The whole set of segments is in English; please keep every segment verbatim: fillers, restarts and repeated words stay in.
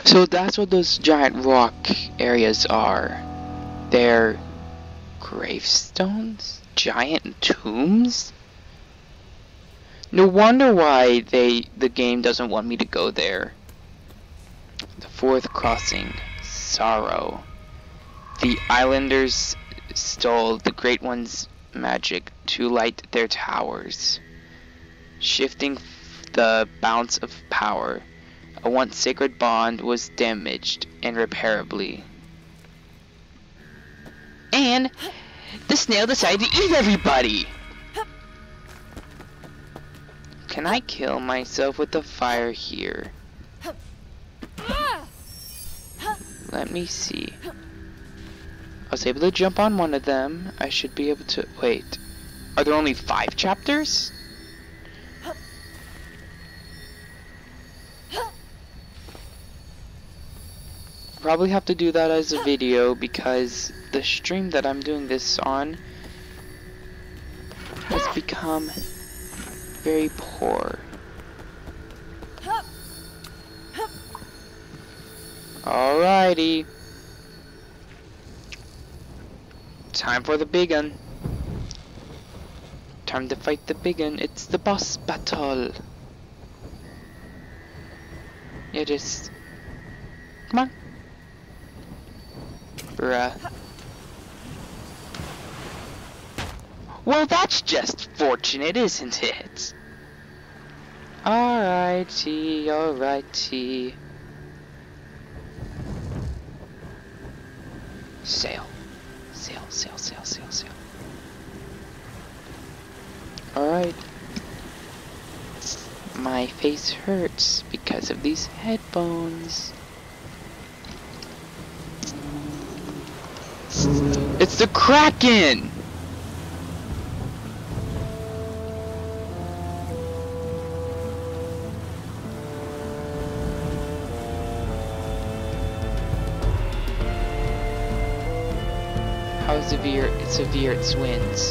So that's what those giant rock areas are. They're gravestones? Giant tombs? No wonder why they the game doesn't want me to go there. The fourth crossing, Sorrow. The islanders stole the Great One's magic to light their towers, shifting the balance of power. A once sacred bond was damaged irreparably. And the snail decided to eat everybody! Can I kill myself with the fire here? Let me see. I was able to jump on one of them. I should be able to... Wait. Are there only five chapters? Probably have to do that as a video because the stream that I'm doing this on has become very poor. Alrighty. Time for the big one. Time to fight the big one. It's the boss battle. Yeah, just... Come on. Bruh. Well, that's just fortunate, isn't it? Alrighty, alrighty. Sail. Sail, sail, sail, sail, sail. Alright. My face hurts because of these headphones. It's the Kraken! How severe, severe its winds.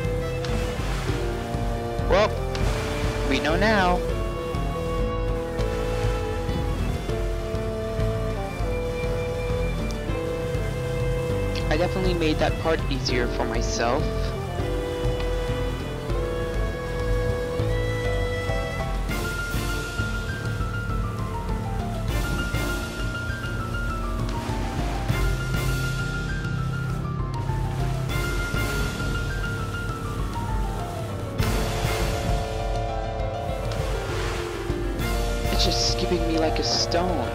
Well, we know now. I definitely made that part easier for myself. It's just skipping me like a stone.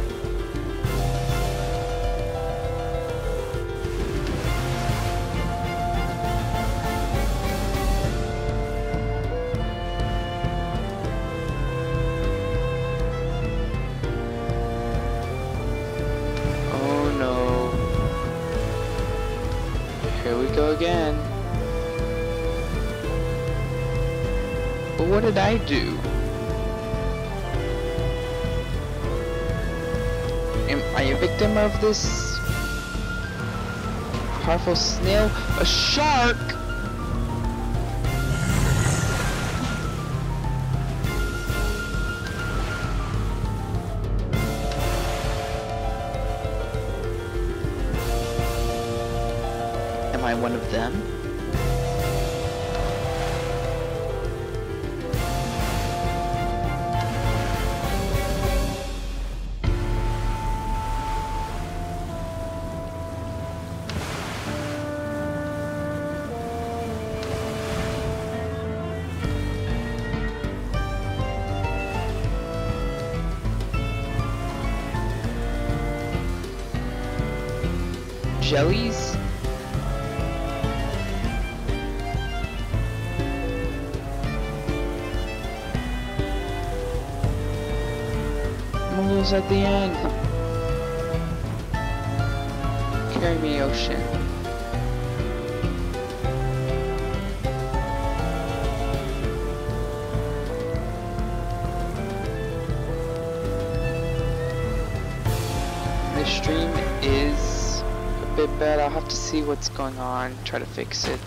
Again. But what did I do? Am I a victim of this powerful snail? A shark? Am I one of them? Jellies? Almost at the end. Carry me, ocean. The stream is a bit bad. I'll have to see what's going on, try to fix it.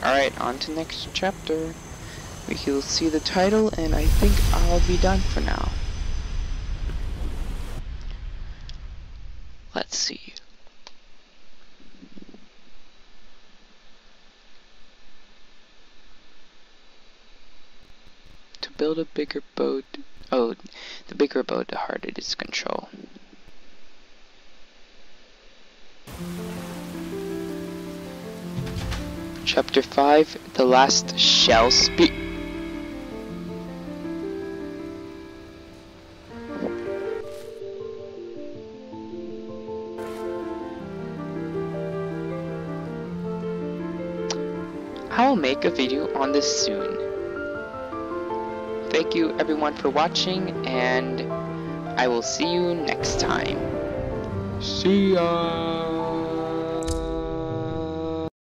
Alright, on to next chapter. We'll see the title, and I think I'll be done for now. Let's see. To build a bigger boat. Oh, the bigger boat, the harder it is to control. Chapter five, The Last Shall Speak. I will make a video on this soon. Thank you everyone for watching, and I will see you next time. See ya!